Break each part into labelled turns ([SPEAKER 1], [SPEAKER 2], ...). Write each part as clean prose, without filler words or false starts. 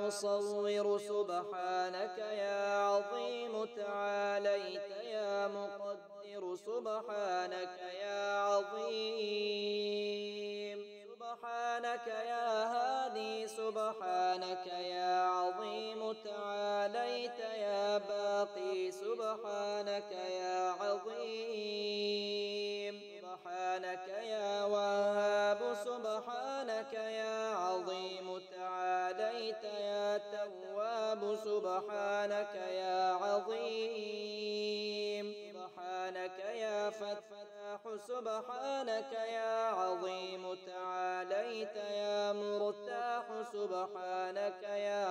[SPEAKER 1] مصور سبحانك يا عظيم تعاليت يا مقدر سبحانك يا عظيم سبحانك يا هادي سبحانك يا عظيم تعاليت يا باقي سبحانك يا عظيم سبحانك يا وهاب سبحانك يا عظيم تعاليت يا تواب سبحانك يا عظيم سبحانك يا فتاح سبحانك يا عظيم تعاليت يا مرتاح سبحانك يا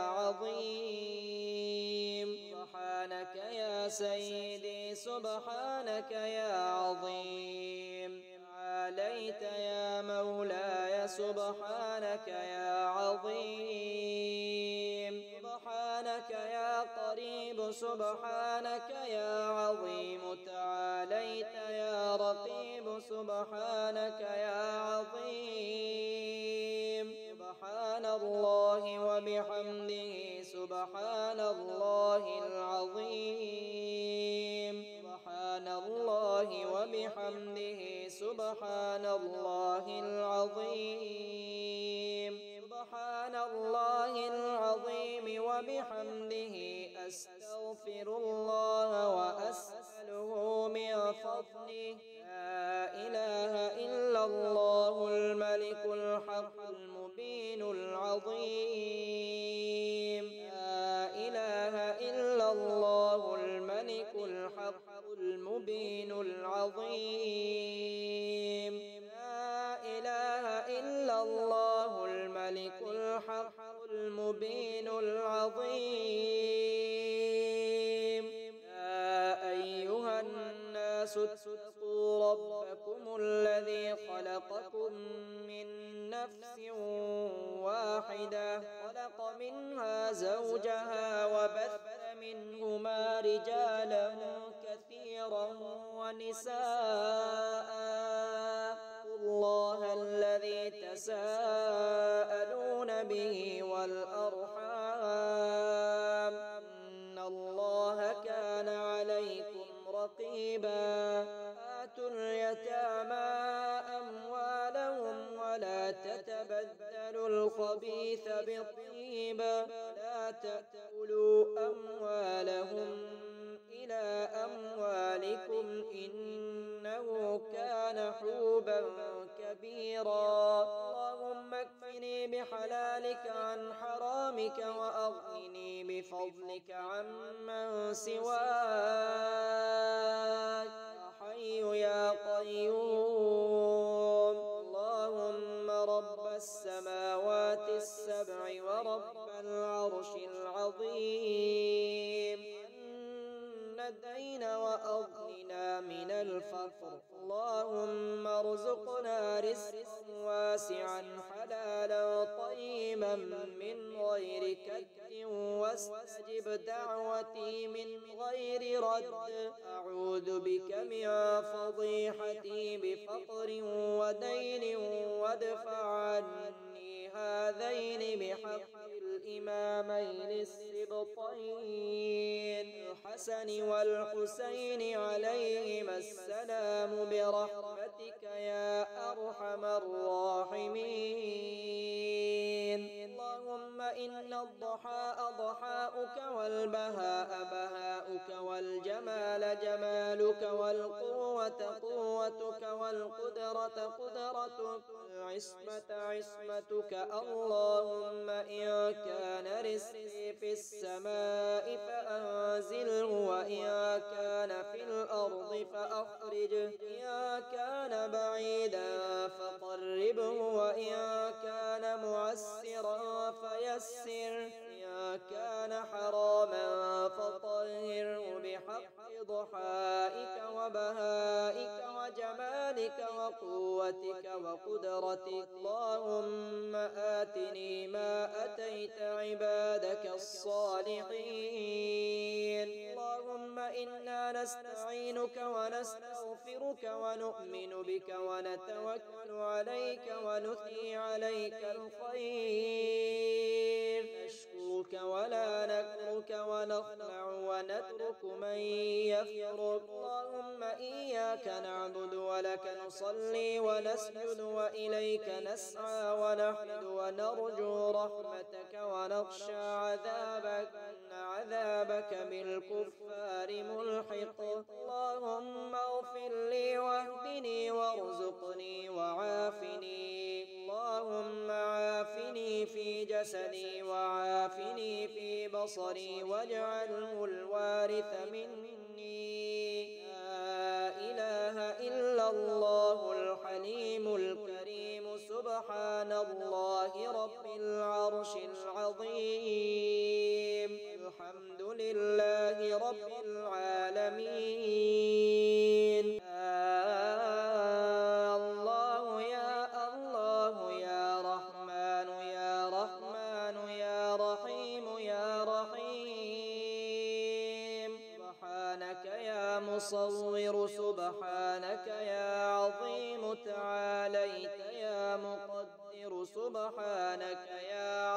[SPEAKER 1] عظيم سبحانك يا سيدي سبحانك يا عظيم تعاليت يا مولاي سبحانك يا عظيم سبحانك يا قريب سبحانك يا عظيم تعاليت يا رقيب سبحانك يا عظيم سبحان الله وبحمده سبحان الله العظيم سبحان الله وبحمده سبحان الله العظيم سبحان الله العظيم وبحمده أستغفر الله وأسأله من فضله لا إله إلا الله الملك الحق المبين العظيم لا إله إلا الله الملك الحق المبين العظيم لا إله إلا الله الملك الحق المبين العظيم يا أيها الناس اتقوا ربكم الذي خلقكم من نفس واحدة خلق منها زوجها وبث منهما رجالا كثيرا ونساء الله الذي تساءلون به والأرحام إن الله كان عليكم رقيبا آتوا اليتامى أموالهم ولا تتبدلوا الخبيث بالطيب لا تأكلوا أموالهم إلى أموالكم إنه كان حوبا كبيرا اللهم اكفني بحلالك عن حرامك وأغنني بفضلك عمن سواك يا حي يا قيوم اللهم رب السماوات السبع ورب العرش العظيم الدين وأغننا من الفقر اللهم ارزقنا رزقا واسعا حلالا طيبا من غير كد واستجب دعوتي من غير رد أعوذ بك من فضيحتي بفقر ودين وادفع عني هذين بحق الإمامين السبطين الحسن والحسين عليهما السلام برحمتك يا أرحم الراحمين اللهم إن الضحاء ضحاؤك والبهاء بهاؤك والجمال جمالك والقوة قوتك والقدرة قدرتك والعصمة عصمتك اللهم إن كان رزقي في السماء فأنزله وإن كان في الأرض فأخرجه إن كان بعيدا فقربه وإن كان معسرا فيسر إن كان حراما فطهره بحق ضحائك وبهائك وجمالك وقوتك وقدرتك اللهم آتني ما أتيت عبادك الصالحين اللهم إنا نستعينك ونستغفرك ونؤمن بك ونتوكل عليك ونثني عليك الخير نشكرك نشكرك ولا نكفرك ونخلع ونترك من يفرك. اللهم إياك نعبد ولك نصلي ونسجد وإليك نسعى ونحمد ونرجو رحمتك ونخشى عذابك إن عذابك بالكفار ملحق. اللهم اغفر لي واهدني وارزقني وعافني. اللهم عافني في جسدي وعافني في بصري واجعله الوارث مني. لا إله إلا الله الحليم الكريم سبحان الله رب العرش العظيم. الحمد لله رب العالمين. الله يا رحمن يا رحمن يا رحيم يا رحيم. سبحانك يا مصور سبحانك يا عظيم تعاليت يا مقدر سبحانك يا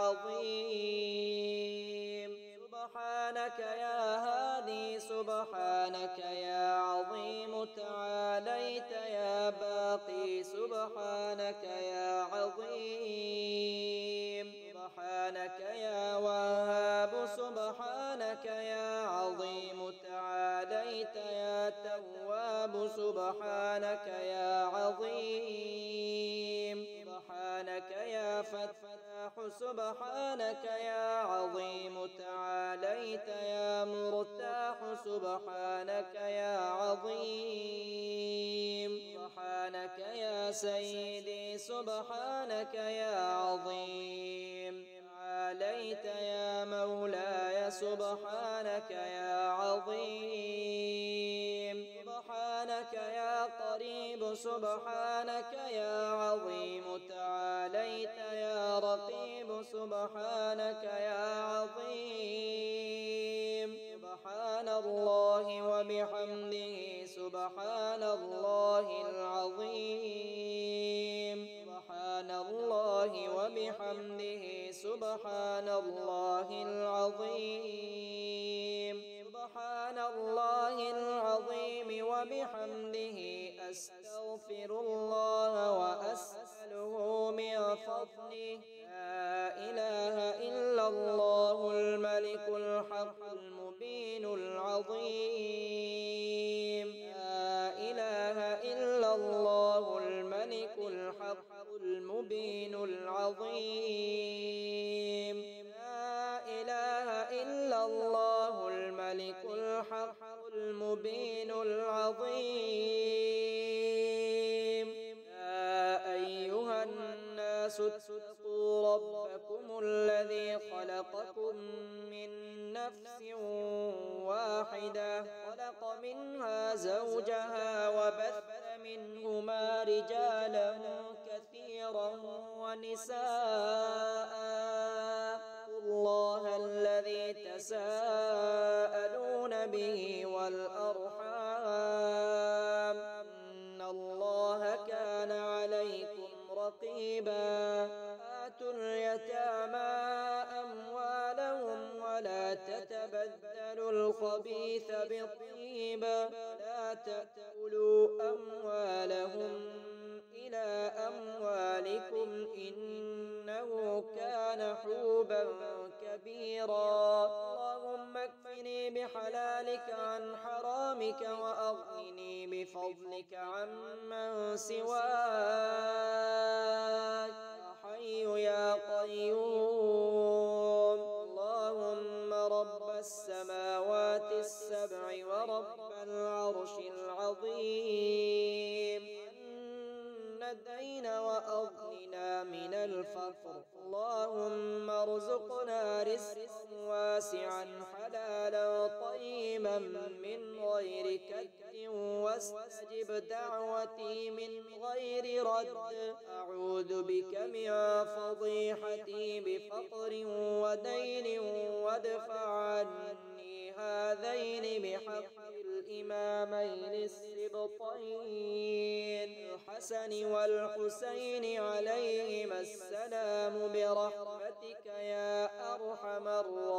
[SPEAKER 1] عظيم. سبحانك يا هادي سبحانك يا عظيم تعاليت يا باقي سبحانك يا عظيم. سبحانك يا وهاب سبحانك يا عظيم تعاليت يا تواب سبحانك يا عظيم. سبحانك يا فتاح سبحانك يا عظيم تعاليت يا مرتاح سبحانك يا عظيم. سبحانك يا سيدي سبحانك يا عظيم. تعاليت يا مولاي سبحانك يا عظيم. سبحانك يا قريب سبحانك يا عظيم تعاليت يا رقيب سبحانك يا عظيم. سبحان الله وبحمده سبحان الله العظيم. سبحان الله وبحمده سبحان الله العظيم. سبحان الله العظيم وبحمده أستغفر الله وأسأله من فضله. لا إله إلا الله الملك الحق المبين العظيم. لا إله إلا الله الملك الحق المبين العظيم. لا إله إلا الله الملك الحق المبين العظيم. يا أيها الناس اتقوا ربكم الذي خلقكم من نفس واحدة خلق منها زوجها وبث منهما رجالا كثيرا ونساء. الله الذي تساءلون به والأرحام إن الله كان عليكم رقيبا. آتوا اليتامى أموالهم ولا تتبدلوا الخبيث بالطيب. لا تأكلوا أموالهم إلى أموالكم إنه كان حوبا كبيرا. اللهم اكفني بحلالك عن حرامك وأغنني بفضلك عمن سواك. يا حي يا قيوم. اللهم رب السماوات السبع ورب العرش العظيم الدين وأغننا من الفقر. اللهم ارزقنا رزقا واسعا حلالا طيبا من غير كد واستجب دعوتي من غير رد. أعوذ بك من فضيحتي بفقر ودين وادفع عني هذين بحق الإمامين السبطين الحسن والحسين عليهما السلام برحمتك يا أرحم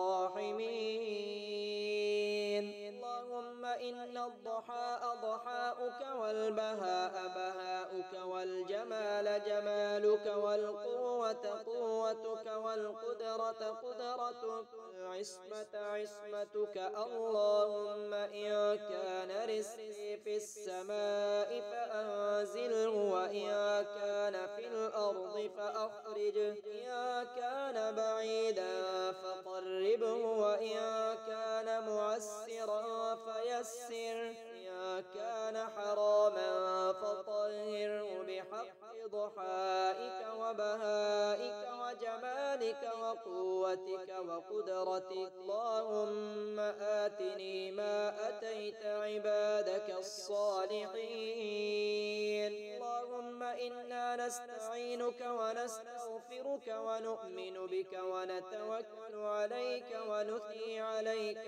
[SPEAKER 1] الراحمين. اللهم إن الضحاء ضحاؤك والبهاء بهاؤك والجمال جمالك والقوة قوتك والقدرة قدرتك والعصمة عصمتك. اللهم إن كان رزقي في السماء فأنزله، وإن كان في الأرض فأخرجه، إن كان بعيدا فقربه، وإن كان معسرا فيسر، إن كان حراما فطهره بحق ضحائك وبهائك وجمالك وقوتك وقدرتك. اللهم آتني ما أتيت عبادك الصالحين. اللهم إنا نستعينك ونستغفرك ونؤمن بك ونتوكل عليك ونثني عليك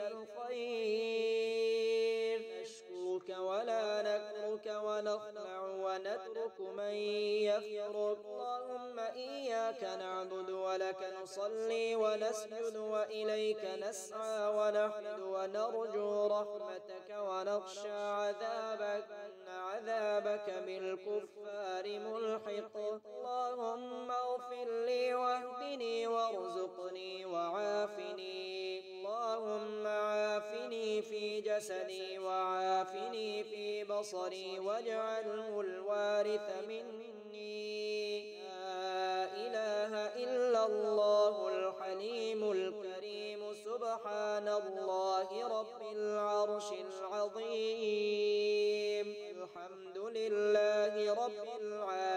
[SPEAKER 1] الخير، نشكرك ولا نكفرك ونخلع ونترك من يفرك. اللهم إياك نعبد ولك نصلي ونسجد وإليك نسعى ونحمد ونرجو رحمتك ونخشى عذابك، إن عذابك بالكفار ملحق. اللهم اغفر لي واهدني وارزقني وعافني. اللهم عافني في جسدي وعافني في بصري واجعله الوارث مني. لا إله إلا الله الحليم الكريم، سبحان الله رب العرش العظيم. الحمد لله رب العالمين.